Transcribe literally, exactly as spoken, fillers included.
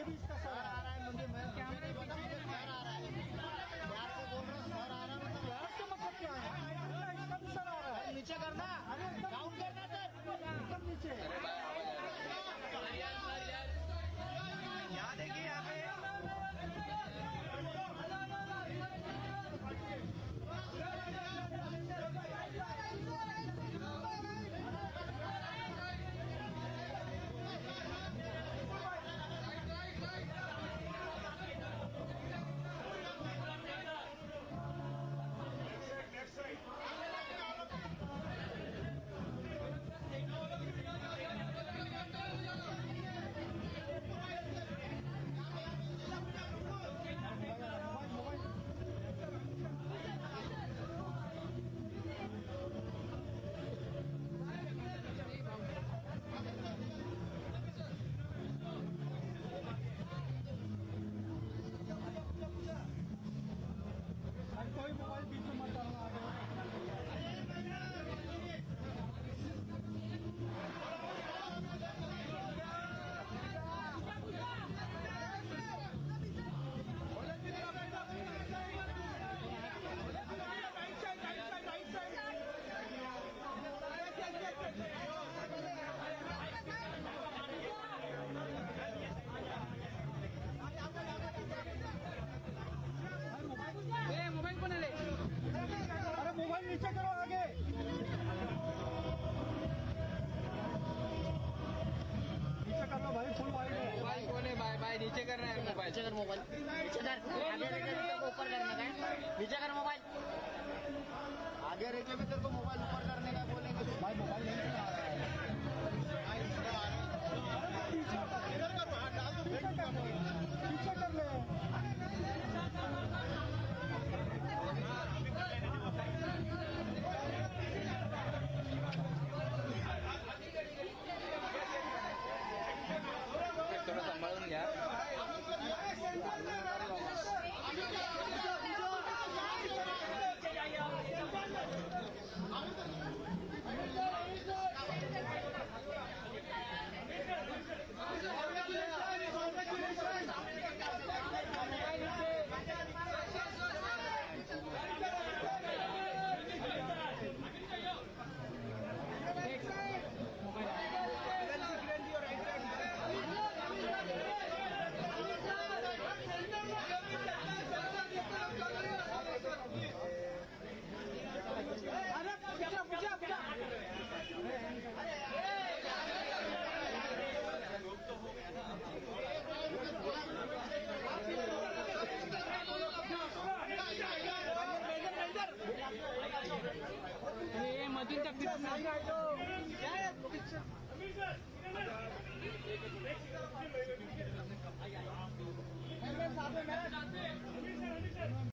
भी इसका सर आ रहा है, मुझे मैं क्या नहीं पता, मुझे सर आ रहा है, यार से बोल रहा हूँ सर आ रहा है, मतलब यार से मतलब क्या है, इसका भी सर आ रहा है, नीचे करना, काउंट करना सर, एकदम नीचे। यहाँ देखिए यहाँ पे कोई मोबाइल बीच में मत डालना। मोबाइल को ले, अरे मोबाइल नीचे करो, आगे नीचे कर लो भाई, फुल वाइड है। मोबाइल को ले, बाय बाय, नीचे कर रहे हैं मोबाइल, नीचे कर मोबाइल, नीचे कर, आगे रख के ऊपर करने का है, नीचे कर मोबाइल, आगे रख के भी तेरे को मोबाइल ऊपर करने का बोलेंगे भाई, मोबाइल नहीं आ रहा है, पीछे कर ले। थोड़ा संभालून घ्या। ये मधुन का